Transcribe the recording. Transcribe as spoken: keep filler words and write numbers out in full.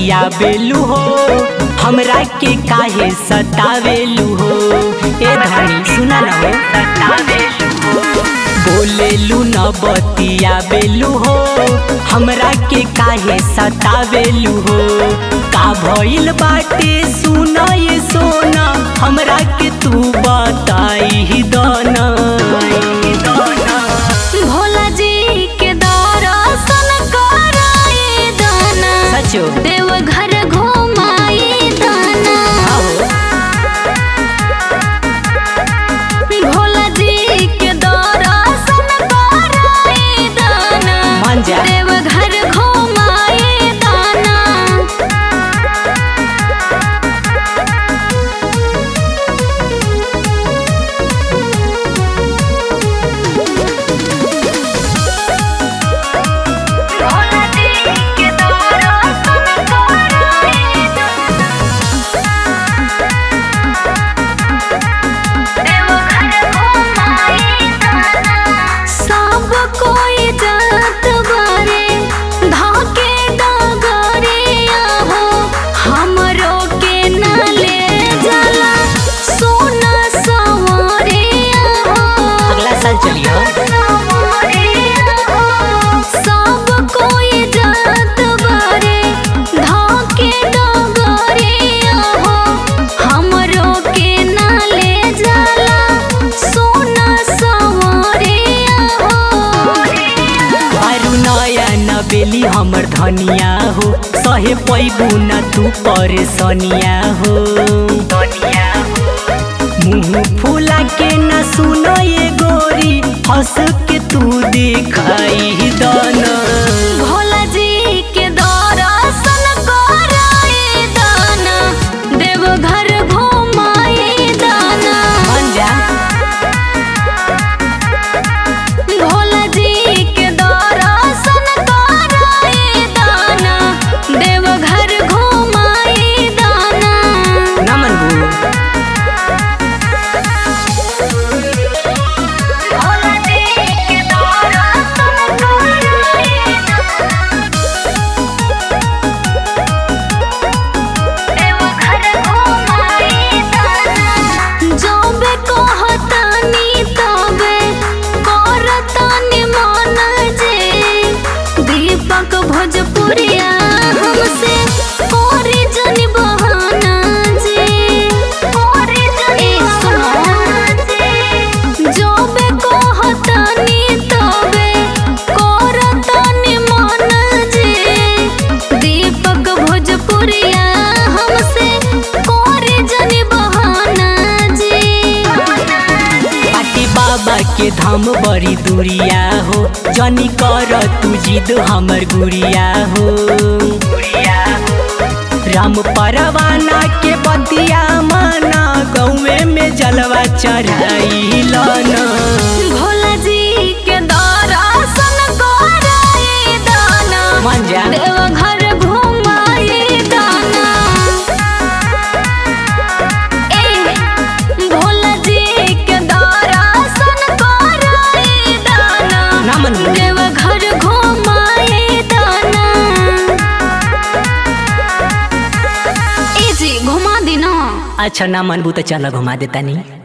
बतिया बेलू हो, हमरा के काहे सतावेलू हो। ए धनी सुना न हो, सतावेलू हो। बोलेलू न बतिया बेलू हो, हमरा के काहे सतावेलू हो। का भइल बाटे सुना ये सोना, हमरा के तू बताई दना। भोला जी के दर्शन कराई दाना, सचो देवघर घुमाई दाना। भोला जी के दर्शन कराई दाना, मान जा। देवघर घुमाई दाना। बेली हमर धनिया हो, सहे पैबू न तू परेशानिया हो। मुँह फूला के न सुनो ये गोरी, हंस के तू दिखाई दाना। भोला जी के दर्शन कराई दाना, देवघर घुमाई दाना। मान जा। भोला जी के दर्शन कराई दाना, देवघर घुमाई दाना। ना मनबू। भोजपुरिया हमसे कोरी जनी बहाना जी, कोरी जनी बहाना जी। जो बे कहतानी तबे करतानी मन जी, दीपक भोजपुरिया हमसे कोरी जनी बहाना जी। पाटी बाबा के धाम बड़ी दूरिया हो, जनी कर तू जिद हमर गुड़िया हो। राम परवाना के बतिया माना, गौवे में जलवा चढ़ाई लाना। भोला जी के दर्शन कराई दाना, मान जा। देवघर घुमाई दाना। ए भोला जी के दर्शन कराई दाना, ना मनबू। देवघर घुमाई दाना। ए जी घुमा दी ना। अच्छा ना मनबू तो चल घुमा देता नहीं।